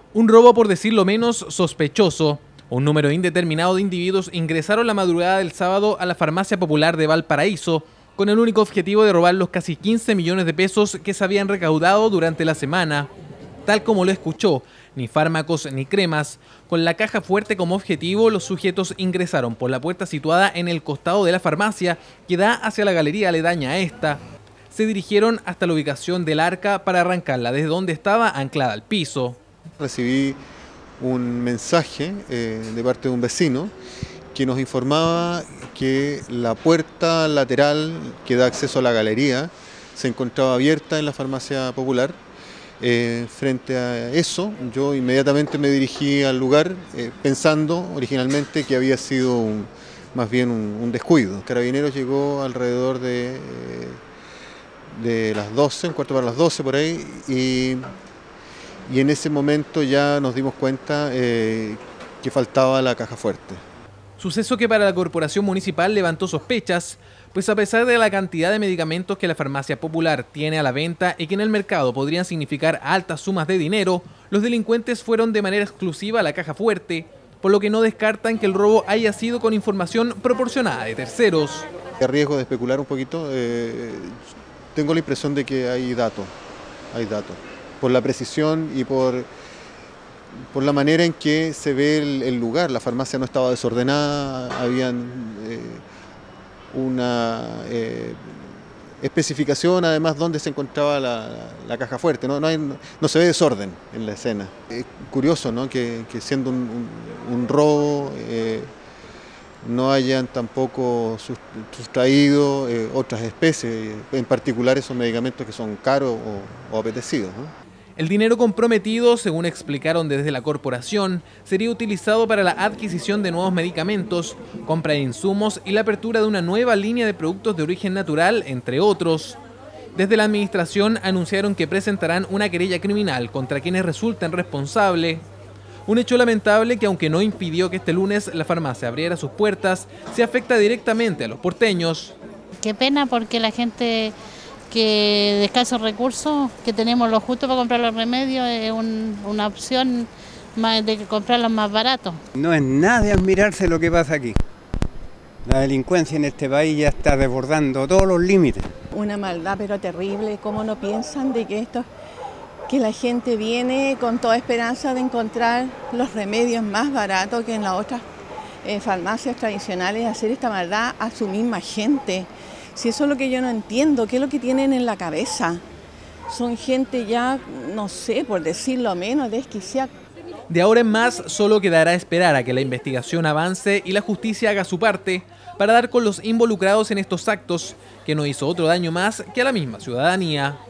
Un robo, por decirlo menos, sospechoso. Un número indeterminado de individuos ingresaron la madrugada del sábado a la Farmacia Popular de Valparaíso con el único objetivo de robar los casi 15 millones de pesos que se habían recaudado durante la semana. Tal como lo escuchó, ni fármacos ni cremas. Con la caja fuerte como objetivo, los sujetos ingresaron por la puerta situada en el costado de la farmacia que da hacia la galería aledaña a esta. Se dirigieron hasta la ubicación del arca para arrancarla desde donde estaba anclada al piso. Recibí un mensaje de parte de un vecino que nos informaba que la puerta lateral que da acceso a la galería se encontraba abierta en la farmacia popular. Frente a eso, yo inmediatamente me dirigí al lugar pensando originalmente que había sido más bien un descuido. Carabineros llegó alrededor de las 12, un cuarto para las 12 por ahí, y en ese momento ya nos dimos cuenta que faltaba la caja fuerte. Suceso que para la corporación municipal levantó sospechas, pues a pesar de la cantidad de medicamentos que la farmacia popular tiene a la venta y que en el mercado podrían significar altas sumas de dinero, los delincuentes fueron de manera exclusiva a la caja fuerte, por lo que no descartan que el robo haya sido con información proporcionada de terceros. A riesgo de especular un poquito, tengo la impresión de que hay datos, por la precisión y por la manera en que se ve el lugar. La farmacia no estaba desordenada, habían una especificación además donde se encontraba la caja fuerte, no se ve desorden en la escena. Es curioso, ¿no?, que siendo un robo no hayan tampoco sustraído otras especies, en particular esos medicamentos que son caros o apetecidos, ¿no? El dinero comprometido, según explicaron desde la corporación, sería utilizado para la adquisición de nuevos medicamentos, compra de insumos y la apertura de una nueva línea de productos de origen natural, entre otros. Desde la administración anunciaron que presentarán una querella criminal contra quienes resulten responsables. Un hecho lamentable que, aunque no impidió que este lunes la farmacia abriera sus puertas, se afecta directamente a los porteños. Qué pena, porque la gente que de escasos recursos, que tenemos lo justo para comprar los remedios, es una opción más de comprarlos más baratos. No es nada de admirarse lo que pasa aquí. La delincuencia en este país ya está desbordando todos los límites. Una maldad pero terrible. ¿Cómo no piensan de que la gente viene con toda esperanza de encontrar los remedios más baratos que en las otras farmacias tradicionales, hacer esta maldad a su misma gente? Si eso es lo que yo no entiendo, ¿qué es lo que tienen en la cabeza? Son gente ya, no sé, por decirlo menos, desquiciada. De ahora en más, solo quedará esperar a que la investigación avance y la justicia haga su parte para dar con los involucrados en estos actos, que no hizo otro daño más que a la misma ciudadanía.